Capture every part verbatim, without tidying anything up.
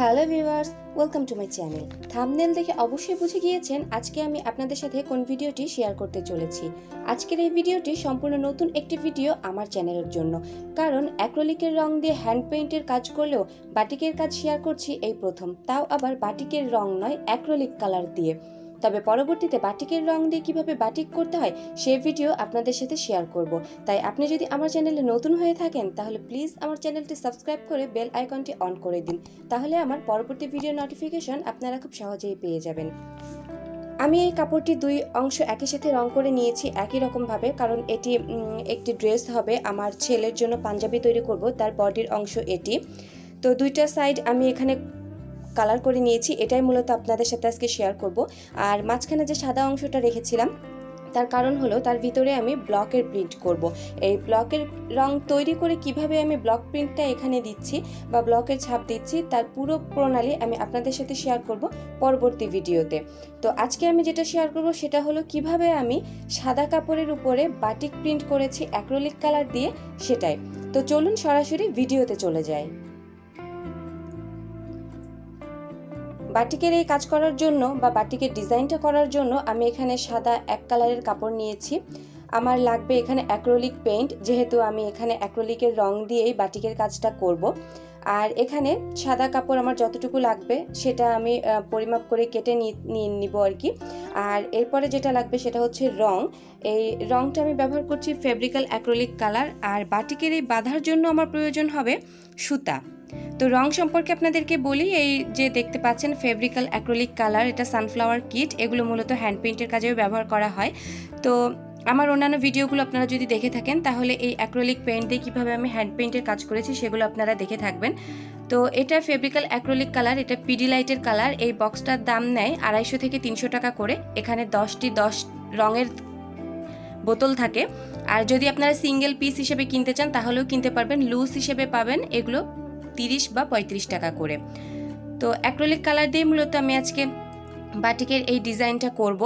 Hello viewers, welcome to my channel. Thumbnail দেখে অবশ্যই বুঝে গিয়েছেন আজকে আমি আপনাদের সাথে কোন ভিডিওটি শেয়ার করতে চলেছি। আজকের এই ভিডিওটি সম্পূর্ণ নতুন একটি ভিডিও আমার চ্যানেলের জন্য, কারণ অ্যাক্রিলিকের রং দিয়ে হ্যান্ড পেইন্টের কাজ করলেও বাটিকের কাজ শেয়ার করছি এই প্রথম, তাও আবার বাটিকের রং নয়, অ্যাক্রিলিক কালার দিয়ে। তবে পরবর্তীতে বাটিকের রং দিয়ে কিভাবে বাটিক করতে হয় সেই ভিডিও আপনাদের সাথে শেয়ার করব। তাই আপনি যদি আমার চ্যানেলে নতুন হয়ে থাকেন তাহলে প্লিজ আমার চ্যানেলটি সাবস্ক্রাইব করে বেল আইকনটি অন করে দিন, তাহলে আমার পরবর্তী ভিডিও নোটিফিকেশন আপনারা খুব সহজেই পেয়ে যাবেন। আমি এই কাপড়টি দুই অংশ একই সাথে রং করে নিয়েছি একই রকমভাবে, কারণ এটি একটি ড্রেস হবে, আমার ছেলের জন্য পাঞ্জাবি তৈরি করব, তার বডির অংশ এটি। তো দুইটা সাইড আমি এখানে কালার করে নিয়েছি, এটাই মূলত আপনাদের সাথে আজকে শেয়ার করব। আর মাঝখানে যে সাদা অংশটা রেখেছিলাম তার কারণ হলো তার ভিতরে আমি ব্লকের প্রিন্ট করব। এই ব্লকের রং তৈরি করে কিভাবে আমি ব্লক প্রিন্টটা এখানে দিচ্ছি বা ব্লকের ছাপ দিচ্ছি তার পুরো প্রণালী আমি আপনাদের সাথে শেয়ার করব পরবর্তী ভিডিওতে। তো আজকে আমি যেটা শেয়ার করব সেটা হলো কিভাবে আমি সাদা কাপড়ের উপরে বাটিক প্রিন্ট করেছি অ্যাক্রিলিক কালার দিয়ে, সেটাই। তো চলুন সরাসরি ভিডিওতে চলে যাই। বাটিকের এই কাজ করার জন্য বা বাটিকের ডিজাইনটা করার জন্য আমি এখানে সাদা এক কালারের কাপড় নিয়েছি। আমার লাগবে এখানে অ্যাক্রিলিক পেইন্ট, যেহেতু আমি এখানে অ্যাক্রিলিকের রং দিয়েই বাটিকের কাজটা করব। আর এখানে সাদা কাপড় আমার যতটুকু লাগবে সেটা আমি পরিমাপ করে কেটে নিয়ে নিব আর কি। আর এরপরে যেটা লাগবে সেটা হচ্ছে রং। এই রংটা আমি ব্যবহার করছি ফেব্রিক্যাল অ্যাক্রিলিক কালার। আর বাটিকের এই বাঁধার জন্য আমার প্রয়োজন হবে সুতা। তো রং সম্পর্কে আপনাদেরকে বলি, এই যে দেখতে পাচ্ছেন ফেব্রিক্যাল অ্যাক্রিলিক কালার, এটা সানফ্লাওয়ার কিট, এগুলো মূলত হ্যান্ড পেইন্টের কাজেও ব্যবহার করা হয়। তো আমার অন্যান্য ভিডিওগুলো আপনারা যদি দেখে থাকেন তাহলে এই অ্যাক্রিলিক পেইন্ট দিয়ে কীভাবে আমি হ্যান্ড পেইন্টের কাজ করেছি সেগুলো আপনারা দেখে থাকবেন। তো এটা ফেব্রিক্যাল অ্যাক্রিলিক কালার, এটা পিডিলাইটের কালার। এই বক্সটার দাম নেয় আড়াইশো থেকে তিনশো টাকা করে। এখানে দশটি দশ রঙের বোতল থাকে। আর যদি আপনারা সিঙ্গেল পিস হিসেবে কিনতে চান তাহলেও কিনতে পারবেন, লুজ হিসেবে পাবেন এগুলো তিরিশ বা পঁয়ত্রিশ টাকা করে। তো অ্যাক্রিলিক কালার দিয়ে মূলত আমি আজকে বাটিকের এই ডিজাইনটা করব।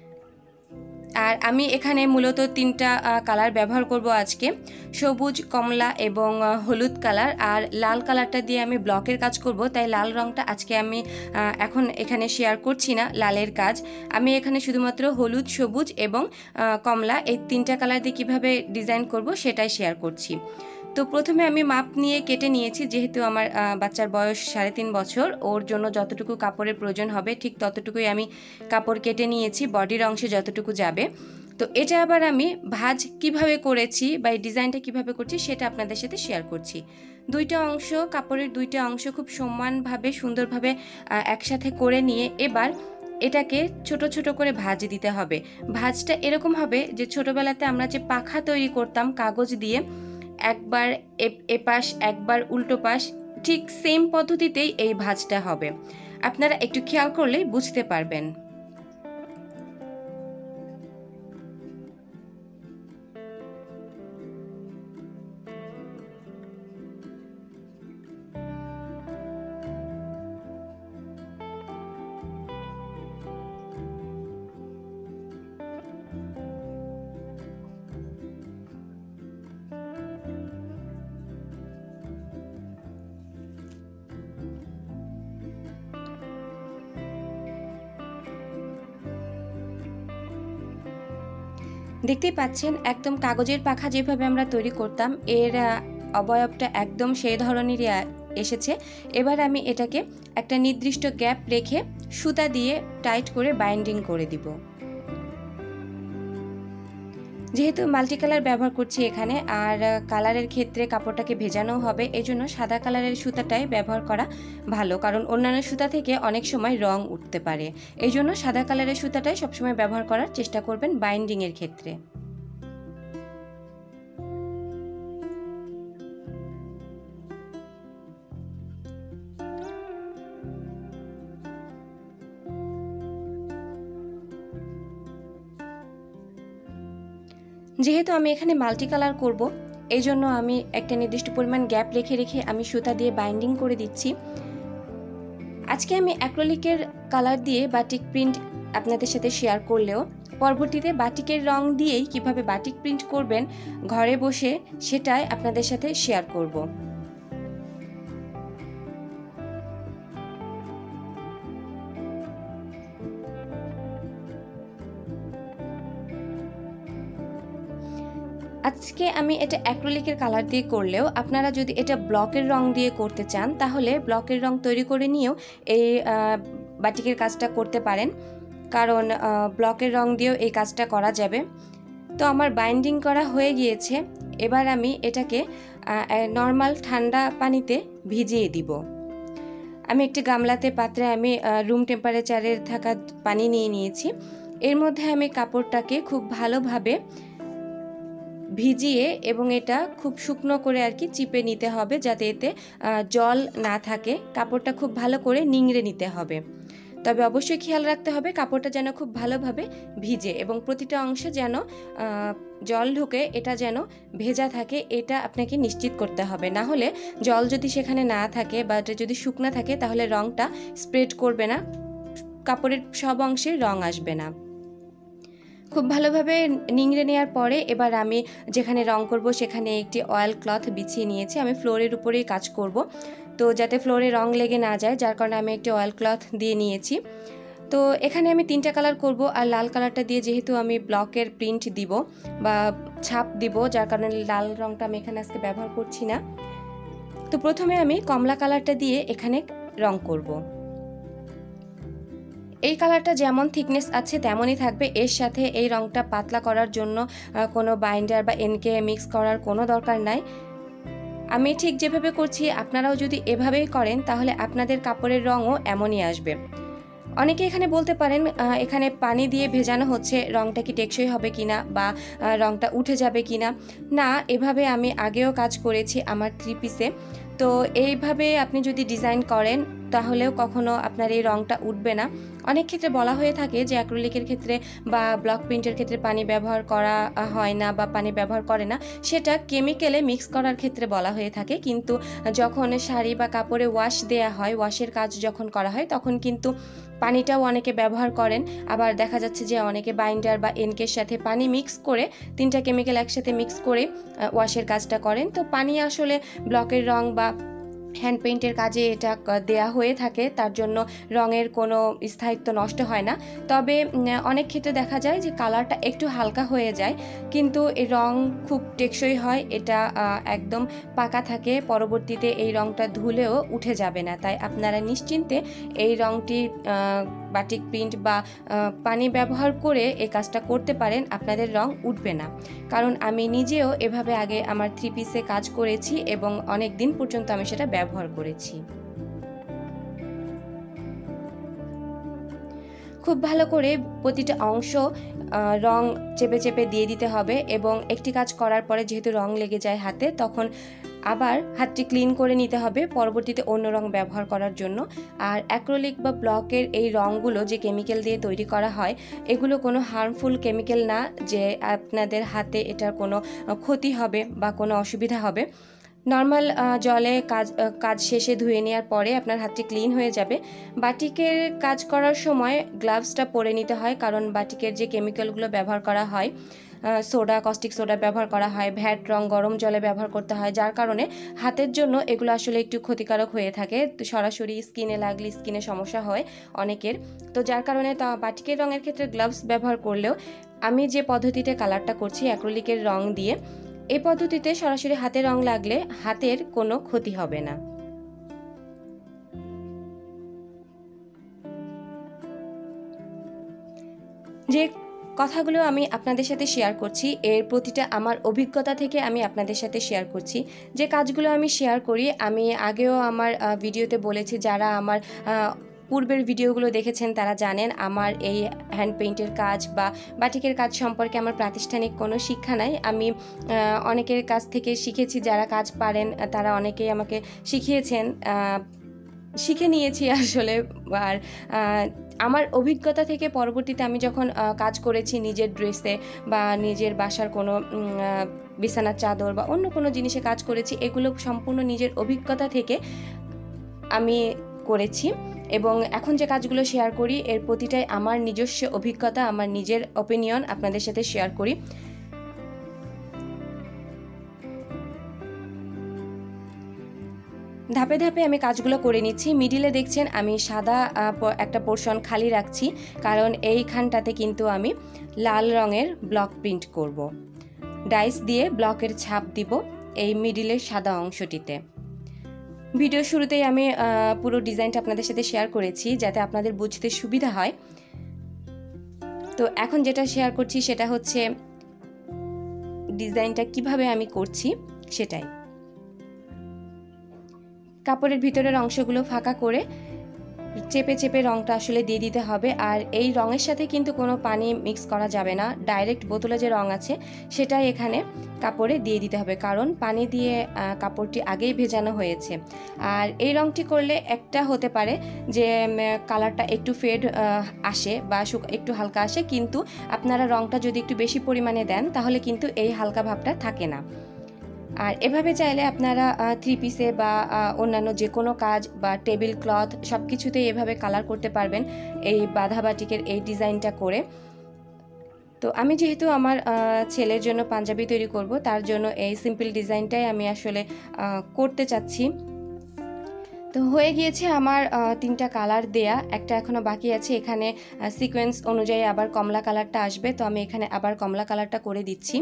আর আমি এখানে মূলত তিনটা কালার ব্যবহার করব আজকে, সবুজ, কমলা এবং হলুদ কালার। আর লাল কালারটা দিয়ে আমি ব্লকের কাজ করব, তাই লাল রঙটা আজকে আমি এখন এখানে শেয়ার করছি না লালের কাজ। আমি এখানে শুধুমাত্র হলুদ, সবুজ এবং কমলা এই তিনটা কালার দিয়ে কীভাবে ডিজাইন করব সেটাই শেয়ার করছি। তো প্রথমে আমি মাপ নিয়ে কেটে নিয়েছি, যেহেতু আমার বাচ্চার বয়স সাড়ে তিন বছর, ওর জন্য যতটুকু কাপড়ের প্রয়োজন হবে ঠিক ততটুকুই আমি কাপড় কেটে নিয়েছি, বডির অংশে যতটুকু যাবে। তো এটা আবার আমি ভাঁজ কিভাবে করেছি বা এই ডিজাইনটা কিভাবে করছি সেটা আপনাদের সাথে শেয়ার করছি। দুইটা অংশ, কাপড়ের দুইটা অংশ খুব সমানভাবে সুন্দরভাবে একসাথে করে নিয়ে এবার এটাকে ছোট ছোট করে ভাঁজ দিতে হবে। ভাঁজটা এরকম হবে যে ছোটবেলাতে আমরা যে পাখা তৈরি করতাম কাগজ দিয়ে, একবার এপাশ একবার উল্টো পাশ, ঠিক সেম পদ্ধতিতেই এই ভাঁজটা হবে। আপনারা একটু খেয়াল করলেই বুঝতে পারবেন। দেখতেই পাচ্ছেন একদম কাগজের পাখা যেভাবে আমরা তৈরি করতাম এর অবয়বটা একদম সেই ধরনেরই এসেছে। এবার আমি এটাকে একটা নির্দিষ্ট গ্যাপ রেখে সুতা দিয়ে টাইট করে বাইন্ডিং করে দিব। যেহেতু মাল্টি কালার ব্যবহার করছি এখানে, আর কালারের ক্ষেত্রে কাপড়টাকে ভেজানো হবে, এই জন্য সাদা কালারের সুতাটাই ব্যবহার করা ভালো, কারণ অন্যান্য সুতা থেকে অনেক সময় রং উঠতে পারে। এই জন্য সাদা কালারের সুতাটাই সবসময় ব্যবহার করার চেষ্টা করবেন বাইন্ডিংয়ের ক্ষেত্রে। যেহেতু আমি এখানে মাল্টি কালার করব, এই জন্য আমি একটা নির্দিষ্ট পরিমাণ গ্যাপ রেখে রেখে আমি সুতা দিয়ে বাইন্ডিং করে দিচ্ছি। আজকে আমি অ্যাক্রিলিকের কালার দিয়ে বাটিক প্রিন্ট আপনাদের সাথে শেয়ার করলেও পরবর্তীতে বাটিকের রং দিয়েই কিভাবে বাটিক প্রিন্ট করবেন ঘরে বসে সেটাই আপনাদের সাথে শেয়ার করব। আজকে আমি এটা অ্যাক্রিলিকের কালার দিয়ে করলেও আপনারা যদি এটা ব্লকের রং দিয়ে করতে চান তাহলে ব্লকের রং তৈরি করে নিয়েও এই বাটিকের কাজটা করতে পারেন, কারণ ব্লকের রং দিয়েও এই কাজটা করা যাবে। তো আমার বাইন্ডিং করা হয়ে গিয়েছে, এবার আমি এটাকে নর্মাল ঠান্ডা পানিতে ভিজিয়ে দিব। আমি একটি গামলাতে পাত্রে আমি রুম টেম্পারেচারের থাকা পানি নিয়ে নিয়েছি। এর মধ্যে আমি কাপড়টাকে খুব ভালোভাবে ভিজিয়ে এবং এটা খুব শুকনো করে আর কি চিপে নিতে হবে, যাতে এতে জল না থাকে। কাপড়টা খুব ভালো করে নিংড়ে নিতে হবে, তবে অবশ্যই খেয়াল রাখতে হবে কাপড়টা যেন খুব ভালোভাবে ভিজে এবং প্রতিটা অংশে যেন জল ঢুকে এটা যেন ভেজা থাকে, এটা আপনাকে নিশ্চিত করতে হবে। না হলে জল যদি সেখানে না থাকে বা এটা যদি শুকনো থাকে তাহলে রঙটা স্প্রেড করবে না, কাপড়ের সব অংশে রং আসবে না। খুব ভালোভাবে নিংড়ে নেওয়ার পরে এবার আমি যেখানে রং করব সেখানে একটি অয়েল ক্লথ বিছিয়ে নিয়েছি। আমি ফ্লোরের উপরেই কাজ করব, তো যাতে ফ্লোরে রং লেগে না যায়, যার কারণে আমি একটি অয়েল ক্লথ দিয়ে নিয়েছি। তো এখানে আমি তিনটা কালার করব, আর লাল কালারটা দিয়ে যেহেতু আমি ব্লকের প্রিন্ট দিব বা ছাপ দিব, যার কারণে লাল রংটা আমি এখানে আজকে ব্যবহার করছি না। তো প্রথমে আমি কমলা কালারটা দিয়ে এখানে রং করব। এই কালারটা যেমন থিকনেস আছে তেমনই থাকবে, এর সাথে এই রংটা পাতলা করার জন্য কোনো বাইন্ডার বা এনকে মিক্স করার কোনো দরকার নাই। আমি ঠিক যেভাবে করছি আপনারাও যদি এভাবেই করেন তাহলে আপনাদের কাপড়ের রঙও এমনই আসবে। অনেকে এখানে বলতে পারেন এখানে পানি দিয়ে ভেজানো হচ্ছে, রংটা কি টেকসই হবে কিনা বা রংটা উঠে যাবে কিনা। না, এভাবে আমি আগেও কাজ করেছি আমার থ্রি পিসে। তো এইভাবে আপনি যদি ডিজাইন করেন তাহলেও কখনো আপনার এই রংটা উঠবে না। অনেক ক্ষেত্রে বলা হয়ে থাকে যে অ্যাক্রিলিকের ক্ষেত্রে বা ব্লক প্রিন্টের ক্ষেত্রে পানি ব্যবহার করা হয় না বা পানি ব্যবহার করে না, সেটা কেমিক্যালে মিক্স করার ক্ষেত্রে বলা হয়ে থাকে। কিন্তু যখন শাড়ি বা কাপড়ে ওয়াশ দেয়া হয়, ওয়াশের কাজ যখন করা হয় তখন কিন্তু পানিটাও অনেকে ব্যবহার করেন। আবার দেখা যাচ্ছে যে অনেকে বাইন্ডার বা এনকের সাথে পানি মিক্স করে, তিনটা কেমিক্যাল একসাথে মিক্স করে ওয়াশের কাজটা করেন। তো পানি আসলে ব্লকের রং বা হ্যান্ড পেইন্টের কাজে এটা দেয়া হয়ে থাকে, তার জন্য রঙের কোনো স্থায়িত্ব নষ্ট হয় না। তবে অনেক ক্ষেত্রে দেখা যায় যে কালারটা একটু হালকা হয়ে যায়, কিন্তু এই রং খুব টেকসই হয়, এটা একদম পাকা থাকে, পরবর্তীতে এই রংটা ধুলেও উঠে যাবে না। তাই আপনারা নিশ্চিন্তে এই রংটি বাটিক প্রিন্ট বা পানি ব্যবহার করে এই কাজটা করতে পারেন, আপনাদের রং উঠবে না। কারণ আমি নিজেও এভাবে আগে আমার থ্রি পিসে কাজ করেছি এবং অনেক দিন পর্যন্ত আমি সেটা ব্যবহার করেছি। খুব ভালো করে প্রতিটা অংশ রং চেপে চেপে দিয়ে দিতে হবে এবং একটি কাজ করার পরে যেহেতু রং লেগে যায় হাতে, তখন আবার হাতটি ক্লিন করে নিতে হবে পরবর্তীতে অন্য রং ব্যবহার করার জন্য। আর অ্যাক্রিলিক বা ব্লকের এই রঙগুলো যে কেমিক্যাল দিয়ে তৈরি করা হয়, এগুলো কোনো হার্মফুল কেমিক্যাল না যে আপনাদের হাতে এটার কোনো ক্ষতি হবে বা কোনো অসুবিধা হবে। নর্মাল জলে কাজ কাজ শেষে ধুয়ে নেওয়ার পরে আপনার হাতটি ক্লিন হয়ে যাবে। বাটিকের কাজ করার সময় গ্লাভসটা পরে নিতে হয়, কারণ বাটিকের যে কেমিক্যালগুলো ব্যবহার করা হয়, সোডা, কস্টিক সোডা ব্যবহার করা হয়, ভ্যাট রং গরম জলে ব্যবহার করতে হয়, যার কারণে হাতের জন্য এগুলো আসলে একটু ক্ষতিকারক হয়ে থাকে। সরাসরি স্কিনে লাগলে স্কিনে সমস্যা হয় অনেকের। তো যার কারণে তা বাটিকের রঙের ক্ষেত্রে গ্লাভস ব্যবহার করলেও আমি যে পদ্ধতিতে কালারটা করছি অ্যাক্রিলিকের রং দিয়ে, এই পদ্ধতিতে সরাসরি হাতে রং লাগলে হাতের কোনো ক্ষতি হবে না। যে কথাগুলো আমি আপনাদের সাথে শেয়ার করছি এর প্রতিটা আমার অভিজ্ঞতা থেকে আমি আপনাদের সাথে শেয়ার করছি। যে কাজগুলো আমি শেয়ার করি আমি আগেও আমার ভিডিওতে বলেছি, যারা আমার পূর্বের ভিডিওগুলো দেখেছেন তারা জানেন আমার এই হ্যান্ড পেইন্টের কাজ বা বাটিকের কাজ সম্পর্কে আমার প্রাতিষ্ঠানিক কোনো শিক্ষা নাই। আমি অনেকের কাছ থেকে শিখেছি, যারা কাজ পারেন তারা অনেকেই আমাকে শিখিয়েছেন, শিখে নিয়েছি আসলে। আর আমার অভিজ্ঞতা থেকে পরবর্তীতে আমি যখন কাজ করেছি নিজের ড্রেসে বা নিজের বাসার কোনো বিছানার চাদর বা অন্য কোনো জিনিসে কাজ করেছি, এগুলো সম্পূর্ণ নিজের অভিজ্ঞতা থেকে আমি করেছি। এবং এখন যে কাজগুলো শেয়ার করি এর প্রতিটাই আমার নিজস্ব অভিজ্ঞতা, আমার নিজের ওপিনিয়ন আপনাদের সাথে শেয়ার করি। ধাপে ধাপে আমি কাজগুলো করে নিচ্ছি। মিডিলে দেখছেন আমি সাদা একটা পোর্শন খালি রাখছি, কারণ এইখানটাতে কিন্তু আমি লাল রঙের ব্লক প্রিন্ট করব। ডাইস দিয়ে ব্লকের ছাপ দিব এই মিডিলের সাদা অংশটিতে। ভিডিও শুরুতেই আমি পুরো ডিজাইনটা আপনাদের সাথে শেয়ার করেছি যাতে আপনাদের বুঝতে সুবিধা হয়। তো এখন যেটা শেয়ার করছি সেটা হচ্ছে ডিজাইনটা কিভাবে আমি করছি সেটাই। কাপড়ের ভিতরের অংশগুলো ফাঁকা করে চেপে চেপে রঙটা আসলে দিয়ে দিতে হবে। আর এই রঙের সাথে কিন্তু কোনো পানি মিক্স করা যাবে না, ডাইরেক্ট বোতলে যে রঙ আছে সেটাই এখানে কাপড়ে দিয়ে দিতে হবে, কারণ পানি দিয়ে কাপড়টি আগেই ভেজানো হয়েছে। আর এই রঙটি করলে একটা হতে পারে যে কালারটা একটু ফেড আসে বা একটু হালকা আসে, কিন্তু আপনারা রঙটা যদি একটু বেশি পরিমাণে দেন তাহলে কিন্তু এই হালকা ভাবটা থাকে না। আর এভাবে চাইলে আপনারা থ্রি পিসে বা অন্যান্য যে কোনো কাজ বা টেবিল ক্লথ সব কিছুতেই এভাবে কালার করতে পারবেন এই বাঁধা বাটিকের এই ডিজাইনটা করে। তো আমি যেহেতু আমার ছেলের জন্য পাঞ্জাবি তৈরি করব, তার জন্য এই সিম্পল ডিজাইনটাই আমি আসলে করতে চাচ্ছি। তো হয়ে গিয়েছে আমার তিনটা কালার দেয়া, একটা এখনও বাকি আছে। এখানে সিকোয়েন্স অনুযায়ী আবার কমলা কালারটা আসবে, তো আমি এখানে আবার কমলা কালারটা করে দিচ্ছি।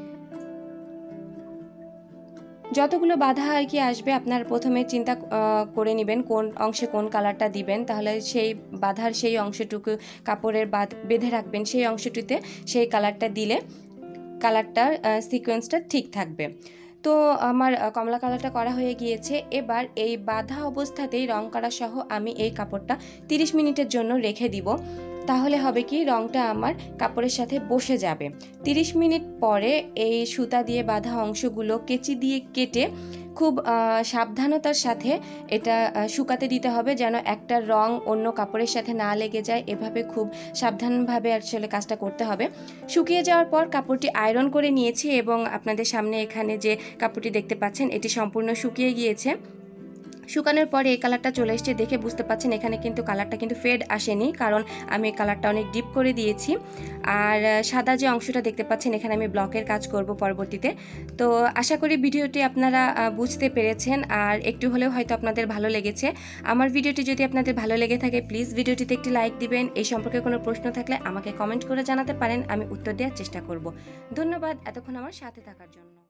যতগুলো বাঁধা আর কি আসবে আপনার প্রথমে চিন্তা করে নেবেন কোন অংশে কোন কালারটা দিবেন, তাহলে সেই বাঁধার সেই অংশটুকু কাপড়ের বাঁধ বেঁধে রাখবেন, সেই অংশটিতে সেই কালারটা দিলে কালারটার সিকোয়েন্সটা ঠিক থাকবে। তো আমার কমলা কালারটা করা হয়ে গিয়েছে। এবার এই বাঁধা অবস্থাতেই রং করা সহ আমি এই কাপড়টা তিরিশ মিনিটের জন্য রেখে দিব। তাহলে হবে কি রংটা আমার কাপড়ের সাথে বসে যাবে। তিরিশ মিনিট পরে এই সুতা দিয়ে বাঁধা অংশগুলো কেচি দিয়ে কেটে খুব সাবধানতার সাথে এটা শুকাতে দিতে হবে, যেন একটা রং অন্য কাপড়ের সাথে না লেগে যায়। এভাবে খুব সাবধানভাবে আসলে কাজটা করতে হবে। শুকিয়ে যাওয়ার পর কাপড়টি আয়রন করে নিয়েছি এবং আপনাদের সামনে এখানে যে কাপড়টি দেখতে পাচ্ছেন এটি সম্পূর্ণ শুকিয়ে গিয়েছে। শুকানোর পরে এই কালারটা চলে এসছে, দেখে বুঝতে পাচ্ছেন এখানে কিন্তু কালারটা কিন্তু ফেড আসেনি, কারণ আমি কালারটা অনেক ডিপ করে দিয়েছি। আর সাদা যে অংশটা দেখতে পাচ্ছেন এখানে আমি ব্লকের কাজ করব পরবর্তীতে। তো আশা করি ভিডিওটি আপনারা বুঝতে পেরেছেন আর একটু হলেও হয়তো আপনাদের ভালো লেগেছে। আমার ভিডিওটি যদি আপনাদের ভালো লেগে থাকে প্লিজ ভিডিওটিতে একটি লাইক দিবেন। এই সম্পর্কে কোনো প্রশ্ন থাকলে আমাকে কমেন্ট করে জানাতে পারেন, আমি উত্তর দেওয়ার চেষ্টা করব। ধন্যবাদ এতক্ষণ আমার সাথে থাকার জন্য।